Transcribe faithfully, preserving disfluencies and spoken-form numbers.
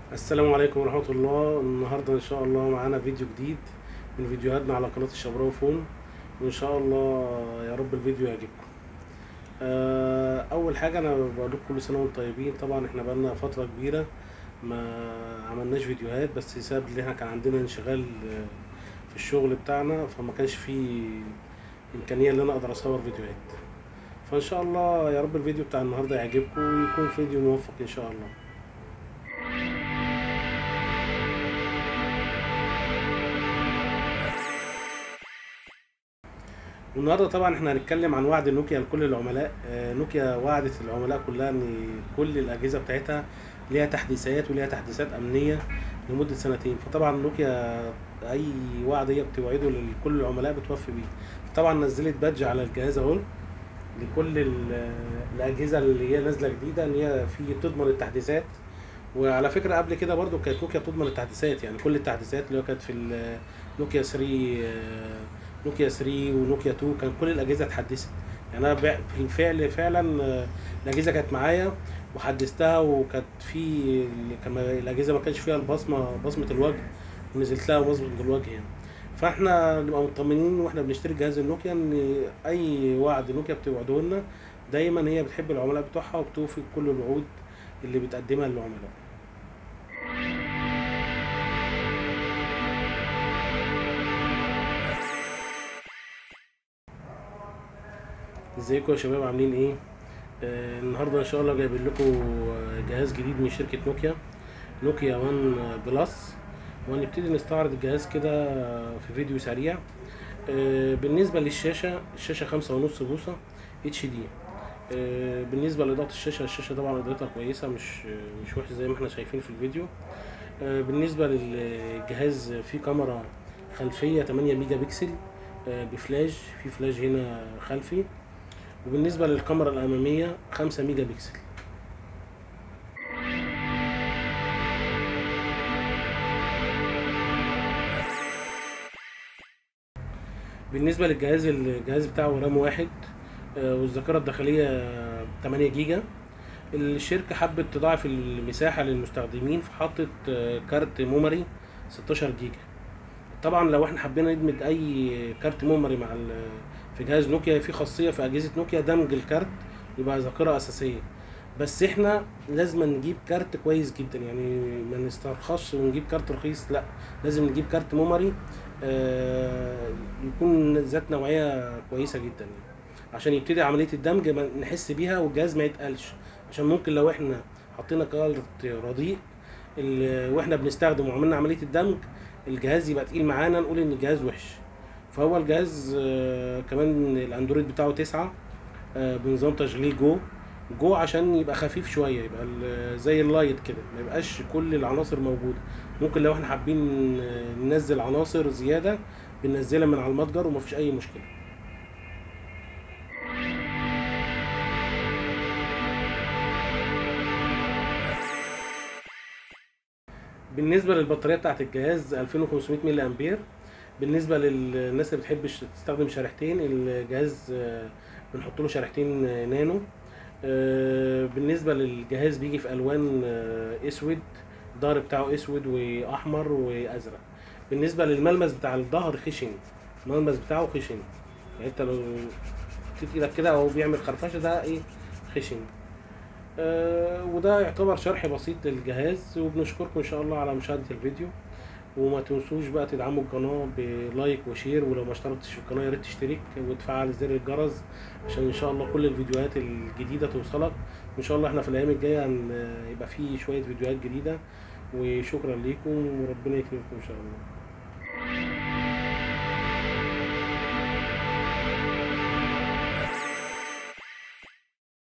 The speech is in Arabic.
السلام عليكم ورحمة الله. النهاردة إن شاء الله معانا فيديو جديد من فيديوهاتنا على قناة الشبراوي فون، وإن شاء الله يا رب الفيديو يعجبكم. آه، أول حاجة أنا بقول لكم كل سنة وأنتم طيبين. طبعا إحنا بقالنا فترة كبيرة ما عملناش فيديوهات، بس بسبب إن إحنا كان عندنا انشغال آه، في الشغل بتاعنا، فما كانش فيه إمكانية إن أنا أقدر أصور فيديوهات. فإن شاء الله يا رب الفيديو بتاع النهاردة يعجبكم ويكون فيديو موفق إن شاء الله. والنهارده طبعا احنا هنتكلم عن وعد نوكيا لكل العملاء. آه، نوكيا وعدت العملاء كلها ان كل الاجهزه بتاعتها ليها تحديثات وليها تحديثات امنيه لمده سنتين. فطبعا نوكيا اي وعد هي بتوعده لكل العملاء بتوفي بيه. طبعا نزلت بادج على الجهاز اهو لكل ال- الاجهزه اللي هي نازله جديده ان هي في تضمن التحديثات. وعلى فكره قبل كده برضو كانت نوكيا بتضمن التحديثات، يعني كل التحديثات اللي هو كانت في ال- نوكيا ثري آه، نوكيا ثري ونوكيا تو كان كل الاجهزه اتحدثت. يعني انا بع- في الفعل فعلا آه، الاجهزه كانت معايا وحدثتها، وكانت في ال- كان الاجهزه ما كانش فيها البصمه بصمه الوجه، ونزلت لها بصمه الوجه يعني. فاحنا نبقى مطمنين واحنا بنشتري جهاز النوكيا ان اي وعد نوكيا بتوعده لنا دايما هي بتحب العملاء بتوعها وبتوفي كل الوعود اللي بتقدمها للعملاء. ازيكم يا شباب، عاملين ايه؟ آه النهارده ان شاء الله جايب لكم جهاز جديد من شركه نوكيا، نوكيا وان بلس. وهنبتدي نستعرض الجهاز كده في فيديو سريع. آه بالنسبه للشاشه، الشاشه خمسة ونص بوصه اتش دي. آه بالنسبه لاضاءه الشاشه، الشاشه طبعا اضاءتها كويسه، مش مش وحش زي ما احنا شايفين في الفيديو. آه بالنسبه للجهاز، فيه كاميرا خلفيه تمانية ميجا بكسل آه بفلاش، في فلاش هنا خلفي. وبالنسبة للكاميرا الأمامية خمسة ميجا بكسل. بالنسبة للجهاز، الجهاز بتاعه رام واحد آه، والذاكرة الداخلية تمانية جيجا. الشركة حبت تضاعف المساحة للمستخدمين فحطت آه، كارت ميموري ستاشر جيجا. طبعا لو احنا حبينا ندمج اي كارت ميموري مع ال- في جهاز نوكيا، في خاصيه في اجهزه نوكيا دمج الكارت يبقى ذاكره اساسيه. بس احنا لازم نجيب كارت كويس جدا، يعني ما نسترخصش ونجيب كارت رخيص، لا لازم نجيب كارت ميموري آه، يكون ذات نوعيه كويسه جدا يعني، عشان يبتدي عمليه الدمج ما نحس بيها والجهاز ما يتقلش. عشان ممكن لو احنا حطينا كارت رديء ال- واحنا بنستخدم وعملنا عمليه الدمج، الجهاز يبقى تقيل معانا نقول ان الجهاز وحش. فهو الجهاز آه، كمان الاندرويد بتاعه تسعة آه، بنظام تشغيل جو جو عشان يبقى خفيف شويه، يبقى ال- زي اللايت كده، ما يبقاش كل العناصر موجوده. ممكن لو احنا حابين آه، ننزل عناصر زياده بننزلها من على المتجر ومفيش اي مشكله. بالنسبه للبطاريه بتاعت الجهاز ألفين وخمسمية ملي امبير. بالنسبه للناس اللي بتحب ش- تستخدم شريحتين، الجهاز آه، بنحط له شريحتين آه، نانو. آه، بالنسبه للجهاز بيجي في الوان آه، اسود، الظهر بتاعه اسود واحمر وازرق. بالنسبه للملمس بتاع الظهر خشن، الملمس بتاعه خشن، يعني انت لو حطيت ايدك كده او بيعمل خرفشه ده ايه، خشن. آه، وده يعتبر شرح بسيط للجهاز، وبنشكركم ان شاء الله على مشاهده الفيديو. وما تنسوش بقى تدعموا القناة بلايك وشير، ولو ما اشتركتش في القناة يا ريت تشترك وتفعل زر الجرس عشان ان شاء الله كل الفيديوهات الجديدة توصلك. وان شاء الله احنا في الايام الجاية هن- يبقى في شوية فيديوهات جديدة. وشكرا ليكم وربنا يكرمكم ان شاء الله.